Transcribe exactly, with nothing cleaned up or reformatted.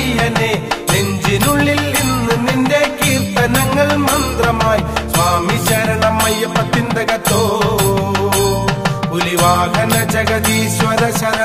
അയ്യനെ നെഞ്ചിനുള്ളിൽ ഇന്ന് നിന്റെ കീർത്തനങ്ങൾ മന്ത്രമായി സ്വാമി ശരണം അയ്യപ്പ തിന്തകത്തോ പുലിവാഹന ജഗദീശ്വര ശര